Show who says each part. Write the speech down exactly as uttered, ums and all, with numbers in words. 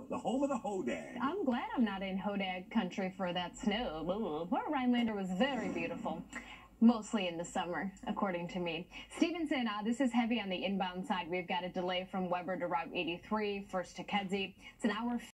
Speaker 1: the home of the hodag.
Speaker 2: I'm glad I'm not in hodag country for that snow. Ooh, Port Rhinelander was very beautiful. Mostly in the summer, according to me. Stevenson, uh, this is heavy on the inbound side. We've got a delay from Weber to Route eighty-three, first to Kedzie. It's an hour.